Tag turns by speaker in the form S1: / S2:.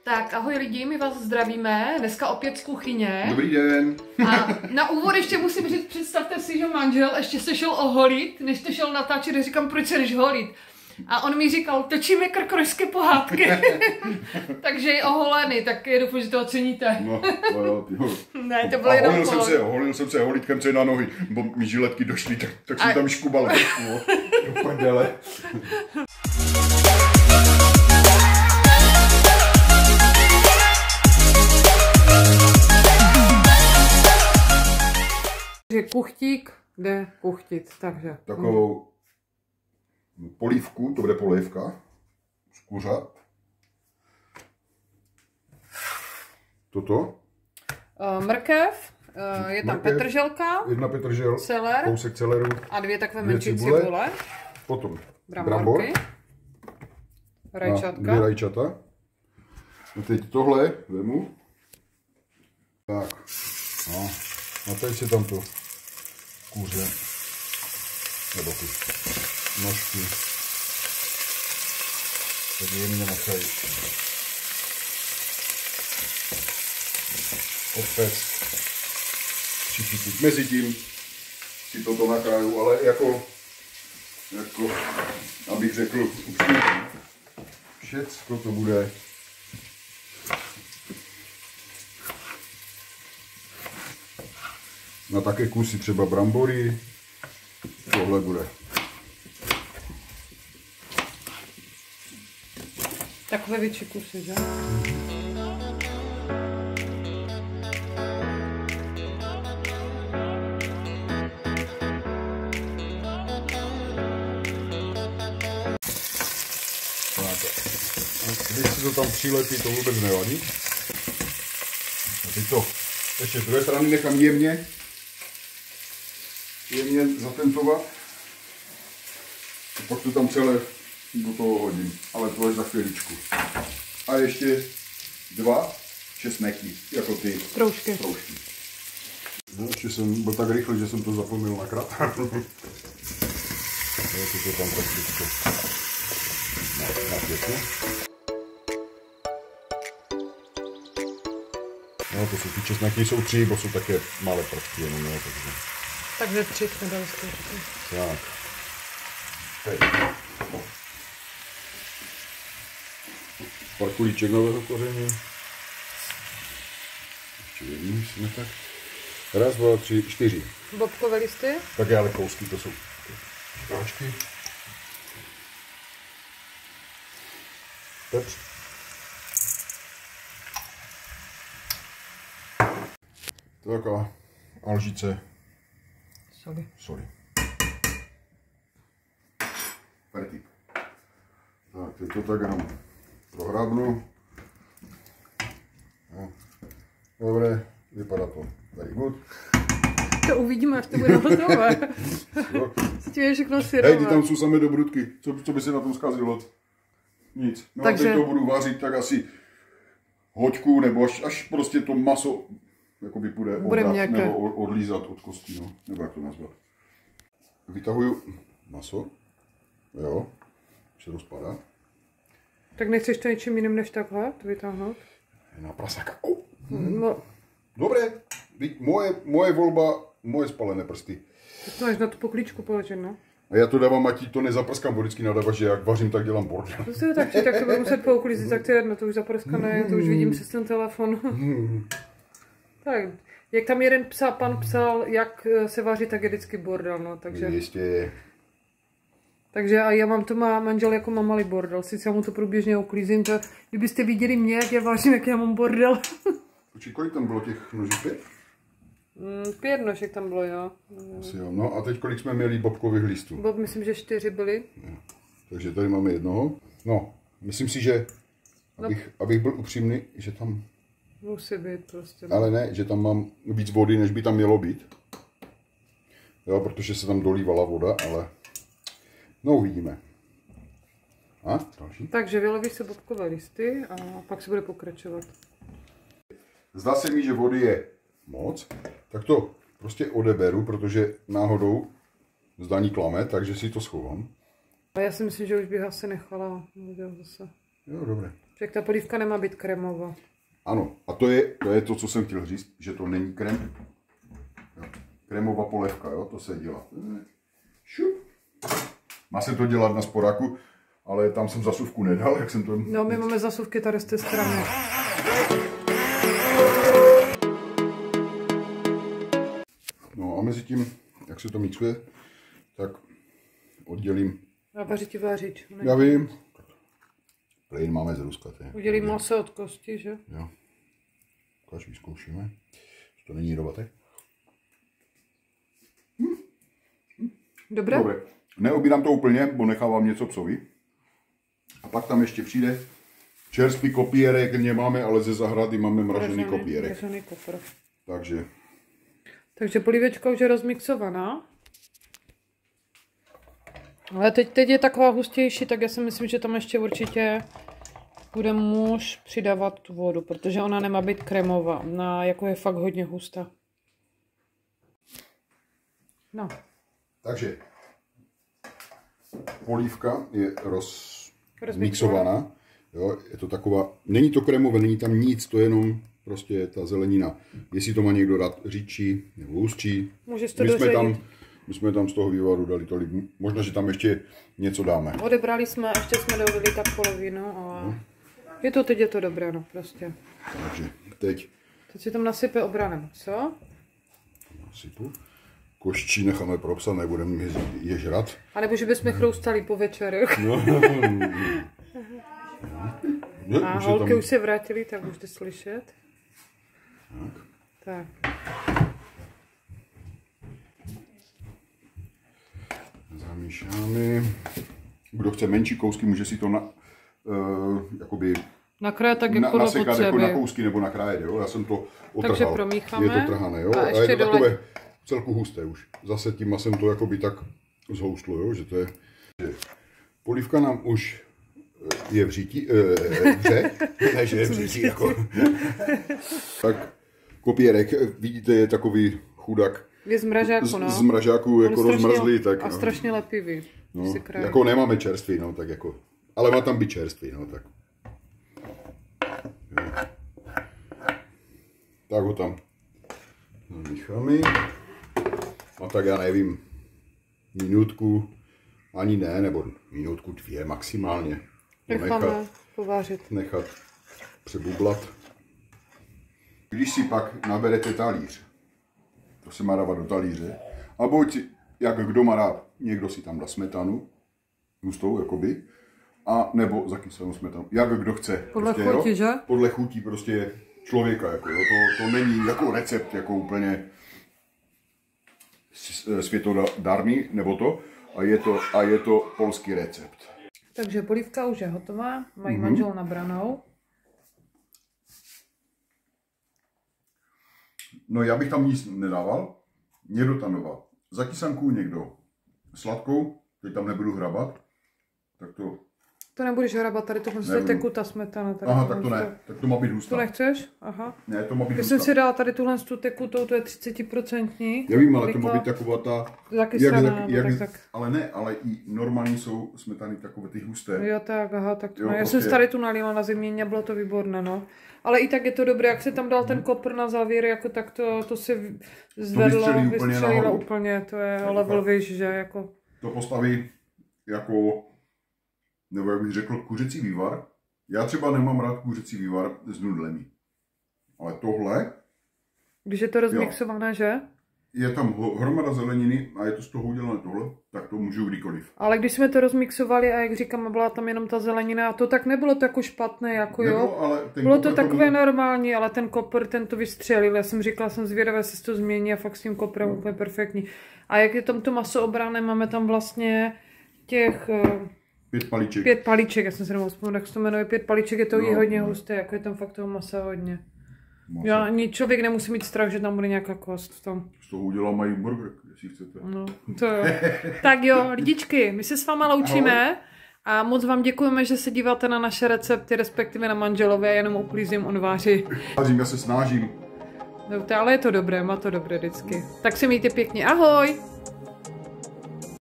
S1: Tak ahoj lidi, my vás zdravíme, dneska opět z kuchyně.
S2: Dobrý den.
S1: A na úvod ještě musím říct, představte si, že manžel ještě se šel oholit, než to šel natáčet, říkám, proč se jdeš holit? A on mi říkal, točíme krkonošské pohádky. Takže je oholený, tak je doufám, že to oceníte.
S2: No, jo,
S1: ne, to bylo jenom
S2: holil jsem se holítkem, co je na nohy, bo mi žiletky došly, tak jsem tam škubal trošku, do prdele.
S1: Kuchtík jde kuchtit, takže.
S2: Takovou polívku, to bude polévka z kuřat. Toto.
S1: Mrkev, je tam petrželka,
S2: jedna petržel,
S1: celer,
S2: kousek celeru
S1: a dvě takové menší cibule.
S2: Potom
S1: brambor, rajčatka.
S2: Dvě rajčata. A teď tohle vemu. Tak. No. A teď si tam to kůře, nebo ty nožky, tak jemně nechají opec, přichytit. Mezi tím si toto nakráju, ale jako abych řekl upřímně, všecko to bude na také kusy třeba brambory, tohle bude.
S1: Takové větší kusy, že?
S2: Když si to tam přilepí, to vůbec nevadí. A teď to ještě z druhé strany nechám jemně zatentovat. A pak to tam celé do toho hodím, ale to je za chvíličku. A ještě dva česneky, jako ty
S1: Proužky.
S2: No, ještě jsem byl tak rychle, že jsem to zapomněl nakrát. Já si to tam tak vždycky na pěku. No, to jsou ty česneky, jsou 3, bo jsou také malé prvky jenom, jo,
S1: Takže 3 jsme dali zkoušky.
S2: Tak. Teď. Pár kulíček nového koření. Ještě jedný musíme tak. 1, 2, 3, 4.
S1: Bobkové listy.
S2: Také ale kousky, to jsou škáčky. Pepř. Tak a lžice soli. Fertik. Tak, teď to tak jenom prohrábnu. No. Dobré, vypadá to very good.
S1: To uvidíme, až to bude hotové. S tím je všechno syrové.
S2: Hej, ty tam jsou samé dobrutky. Co by se na tom zkazilo? Nic. No takže... a teď to budu vařit tak asi hoďku, nebo až prostě to maso jakoby bude oddat, nebo odlízat od kostí, no, nebo jak to nazvat. Vytahuju maso, jo, se rozpadá.
S1: Tak nechceš to něčím jiným než takhle, to vytáhnout?
S2: Na prasáka.
S1: No.
S2: Dobré, moje volba, moje spalené prsty.
S1: Tak to máš na tu poklíčku položit, no?
S2: A já to dávám, ať to nezaprskám, bo vždycky nadáváš, že jak vařím, tak dělám bordel.
S1: To si tak to budu muset pouklízit, tak to je jedno, to už zaprskané, to už vidím přes ten telefon. Tak, jak tam jeden pan psal, jak se vaří, tak je vždycky bordel, no, takže...
S2: Jistě.
S1: Takže a já mám to manžel jako mám malý bordel, sice já mu to průběžně uklízím, to kdybyste viděli mě, jak já vařím, jak já mám bordel.
S2: Počkej, kolik tam bylo těch nožů? 5?
S1: 5 nožek tam bylo, jo.
S2: Asi jo. No a teď kolik jsme měli bobkových listů?
S1: Bob, myslím, že 4 byly.
S2: No. Takže tady máme jednoho. No, myslím si, že, abych byl upřímný, že tam...
S1: Musí být prostě.
S2: Ale ne, že tam mám víc vody, než by tam mělo být. Jo, protože se tam dolívala voda, ale... No, uvidíme. A další?
S1: Takže vyloví se bobkové listy a pak se bude pokračovat.
S2: Zdá se mi, že vody je moc, tak to prostě odeberu, protože náhodou zdání klame, takže si to schovám.
S1: A já si myslím, že už bych asi nechala. Zase.
S2: Jo, dobré.
S1: Tak ta polívka nemá být krémová.
S2: Ano, a to je to, co jsem chtěl říct, že to není krém. Krémová polévka, jo, to se dělá. Šup. Má se to dělat na sporáku, ale tam jsem zasuvku nedal, jak jsem to...
S1: No, my máme zasuvky tady z té strany.
S2: No a mezi tím, jak se to mixuje, tak oddělím...
S1: A vařit vářič. Ne?
S2: Já vím. Plyn máme z Ruska.
S1: Udělím maso od kosti, že?
S2: Jo. Ukáž, vyzkoušíme. To není jedovaté.
S1: Dobré?
S2: Dobré. Neobírám to úplně, bo nechávám něco psovi. A pak tam ještě přijde čerstvý kopírek, nemáme, ale ze zahrady máme mražený kopírek.
S1: Takže polívečka už je rozmixovaná. Ale teď je taková hustější, tak já si myslím, že tam ještě určitě bude muž přidávat tu vodu, protože ona nemá být krémová. Jako je fakt hodně hustá. No.
S2: Takže polívka je rozmixovaná. Jo, je to taková, není to krémové, není tam nic, to je jenom prostě ta zelenina. Jestli to má někdo rád říčí nebo hustší. My jsme tam z toho vývaru dali tolik, možná, že tam ještě něco dáme.
S1: Odebrali jsme, ještě jsme dodali tak polovinu, ale teď je to dobré, no prostě.
S2: Takže teď
S1: si tam nasype obranem, co?
S2: Nasypu. Koščí necháme propsat, nebudeme je žrat.
S1: A nebo že bychom chroustali po večerech. No. A holky tam... už se vrátily, tak můžete slyšet. Tak.
S2: Zamíšáme. Kdo chce menší kousky, může si to jakoby
S1: nakrájet tak jako
S2: nasekat jako na kousky nebo nakrájet, jo? Já jsem to otrhal.
S1: Takže promícháme.
S2: Je to trhané, jo? A je to takové celku husté už. Zase tím masem to jakoby tak zhoustlo, jo? Že to je... Polívka nám už je v řítí, ne, že je v řítí, jako. Tak kopírek, vidíte, je takový chudák.
S1: Je z mražáku, no.
S2: Z mražáku jako rozmrzlý, tak.
S1: A strašně lepivý.
S2: No, jako nemáme čerstvý, no, tak jako. Ale má tam být čerstvý, no, tak. Jo. Tak ho tam namícháme. A tak já nevím, minutku, ani ne, nebo minutku 2 maximálně.
S1: Necháme povářit.
S2: Nechat přebublat. Když si pak naberete talíř, to se má dávat do talíře, a buď, jak kdo má rád, někdo si tam dá smetanu, hustou, jakoby, a nebo zakysanou smetanu, jak kdo chce.
S1: Podle
S2: prostě,
S1: chuti, že?
S2: Podle chutí prostě člověka, jako, jo. To není jako recept, jako úplně světodárný, nebo to, a je to polský recept.
S1: Takže polívka už je hotová, mají manžel nabranou.
S2: No já bych tam nic nedával, někdo tam dával zakysanku, někdo sladkou, teď tam nebudu hrabat, tak to...
S1: To nebudeš hrabat, tady tohle je tekutá smetana.
S2: Aha, tak to ne, tak to má být hustá.
S1: To nechceš? Aha.
S2: Ne, to má být
S1: hustá. Když jsem si dala tady tuhle tu tekutou, to je 30%.
S2: Já vím, ale to má být taková ta...
S1: Zakysaná, tak.
S2: Ale ne, ale i normální jsou smetany takové ty husté.
S1: Jo, tak, aha, tak to jo, no, já jsem tady tu nalila na zimě, bylo to výborné, no. Ale i tak je to dobré, jak se tam dal ten kopr na závěr, jako tak to se zvedlo, vystřelilo úplně, to je level výš, že jako...
S2: To postaví jako, nebo jak bych řekl, kuřecí vývar. Já třeba nemám rád kuřecí vývar s nudlemi. Ale tohle...
S1: Když je to rozmixované, že?
S2: Je tam hromada zeleniny a je to z toho udělané tohle, tak to můžu kdykoliv.
S1: Ale když jsme to rozmixovali a jak říkám, byla tam jenom ta zelenina a to tak nebylo to jako špatné, jako
S2: nebylo,
S1: jo.
S2: Ale
S1: bylo to takové normální, ale ten kopr, ten to vystřelil. Já jsem říkala, jsem zvědavá, jestli se to změní a fakt s tím koprem úplně perfektní. A jak je tam to maso obrané, máme tam vlastně těch...
S2: 5 palíček.
S1: 5 palíček, já jsem se nemohl vzpomenout, jak se to jmenuje, 5 palíček, je to i hodně husté, jako je tam fakt toho masa hodně. Člověk nemusí mít strach, že tam bude nějaká kost v tom.
S2: Z toho udělám mají burger, jestli chcete.
S1: No, to jo. Tak jo, lidičky, my se s váma loučíme. Ahoj. A moc vám děkujeme, že se díváte na naše recepty, respektive na manželové, já jenom uklízím, on váří.
S2: Já se snažím.
S1: No, ale je to dobré, má to dobré vždycky. Tak se mějte pěkně, ahoj!